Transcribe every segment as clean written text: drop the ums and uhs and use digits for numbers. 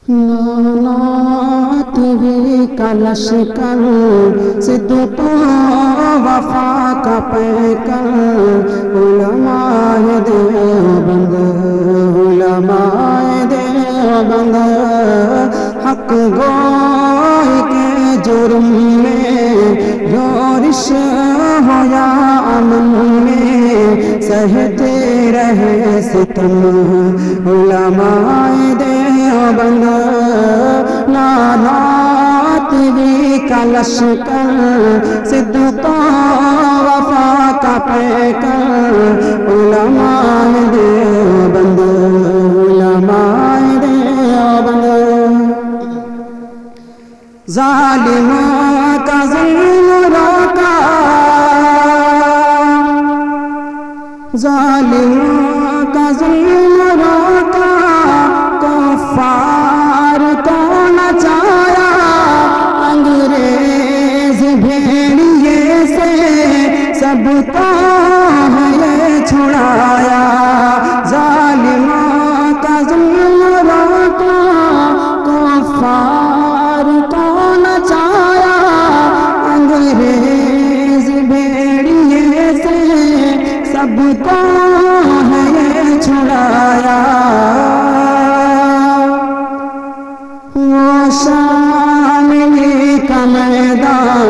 نانات بھی کا لشکر صدق و وفا کا پیکر علماء دیوبند علماء دیوبند حق گوئی کے جرم میں یورش ہو یا امن میں سہتے رہے ستم علماء دیوبند نانات بھی کا لشکر صدق و وفا کا پیکر علماء دیوبند علماء دیوبند ظالموں کا ظلم روکا ظالموں کا ظلم روکا کفار کو نچایا انگریز بھیڑیے سے سب کو ہے چھڑایا ظالموں کا ظلم روکا کفار کو نچایا انگریز بھیڑیے سے سب کو ہے چھڑایا وہ شاملی کا میدان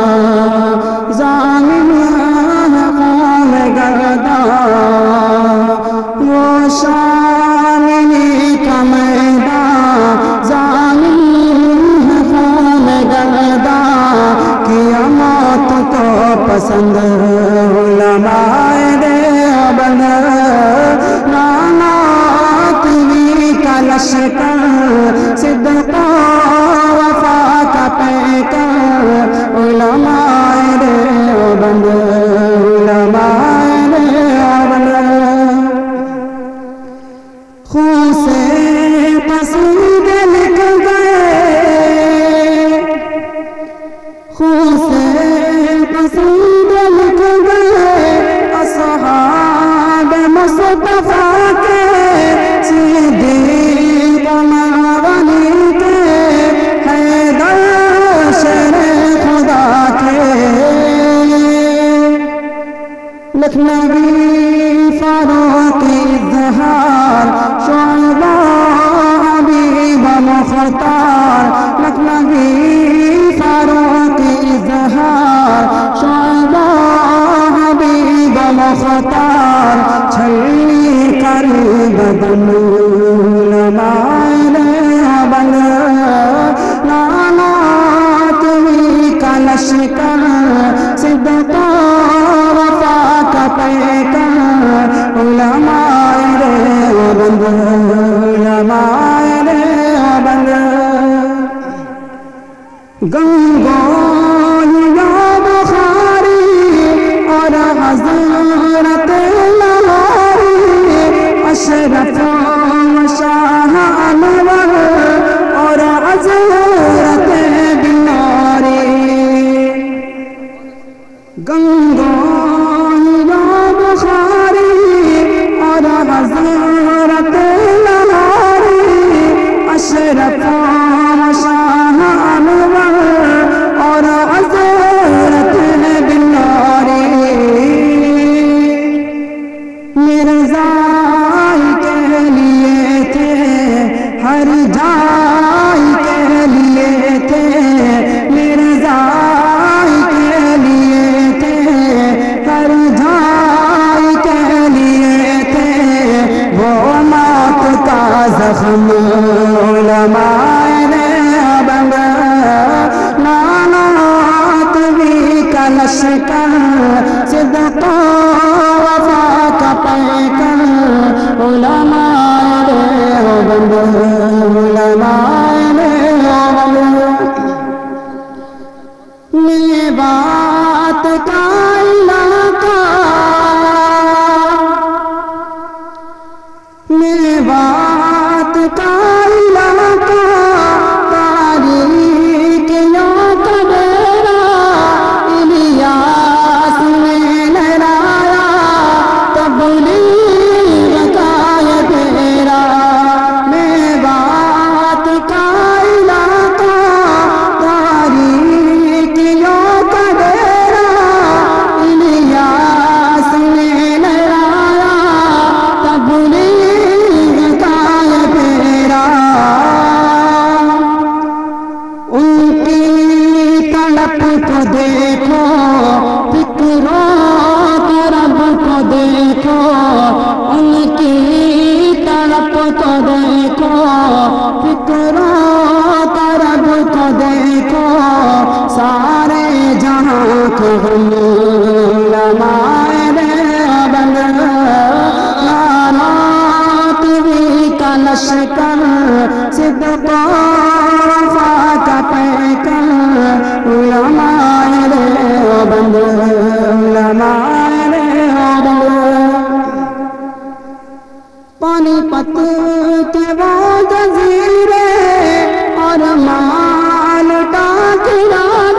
ظالم قوم گردان وہ شاملی کا میدان ظالم قوم گردان کیا موت کو پسند علماء دیوبند نانات بھی کا لشکر صدق و وفا کا پیکر علماء دیوبند علماء دیوبند خون سے قصیدے لکھ گئے خون سے قصیدے لکھ گئے اصحاب مصطفیٰ کے صدیق ولی کے حیدر شیر خدا کے لکھنوی فاروق اظہار شعبہ حبیب مختار لکھنوی فاروق اظہار شعبہ حبیب مختار چھلی کر بدن علماء دیوبند نانات بھی کا لشکر صدق و وفا کا پیکر علماء دیوبند علماء دیوبند گنگویا بخاری اور حضرت لاہوری اشرف شاہ انور اور حضرت بناری گنگویا بخاری اور حضرت لاہوری اشرف شاہ انور اور حضرت بناری مرزا کے لیے تھے ہر جائی کے لیے تھے مرزا کے لیے تھے ہر جائی کے لیے تھے وہ موت کا زخم علماء دیوبند نانات بھی کا لشکر صدق و وفا کا پیکر علماء دیوبند علماء دیوبند میوات کا علاقہ میوات کا علاقہ تاریخ یوں کا ڈیرا الیاس نے لہرایا تبلیغ کا یہ ڈیرا میوات کا ٹھکرو طرب کو دیکھو سارے جہاں کے علماء دیوبند نانوتویں کا لشکر صدق و وفا کا پیکر علماء دیوبند علماء دیوبند پانی پت کے وہ جزیرے اور مال ٹاکرات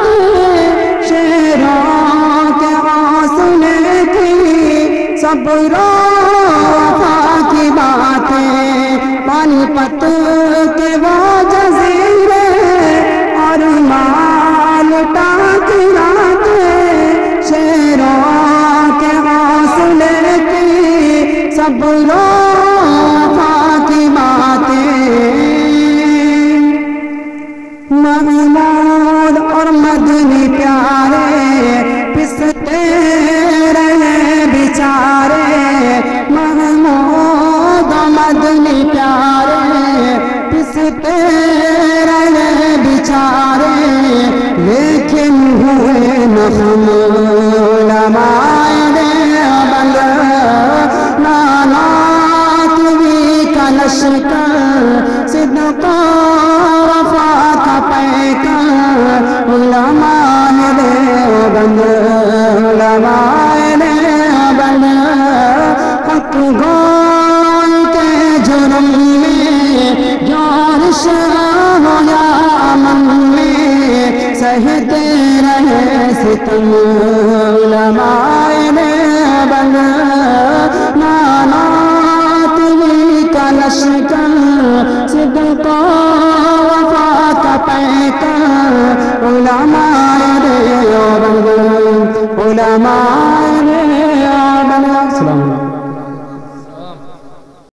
شیروں کے حوصلے کی صبر و وفا کی باتیں پانی پت کے وہ جزیرے اور مال ٹاکرات شیروں کے حوصلے کی صبر و محمود اور مدنی پیارے پستے رہے بیچارے محمود اور مدنی پیارے پستے رہے بیچارے لیکن ہوئے نخم علماء دیوبند نانوتویں کا لشکر صدق و وفا کا پیکر علماء دیوبند علماء دیوبند حق گوئی کے جرم میں جورش ہو یا امن میں سہتے رہے ستم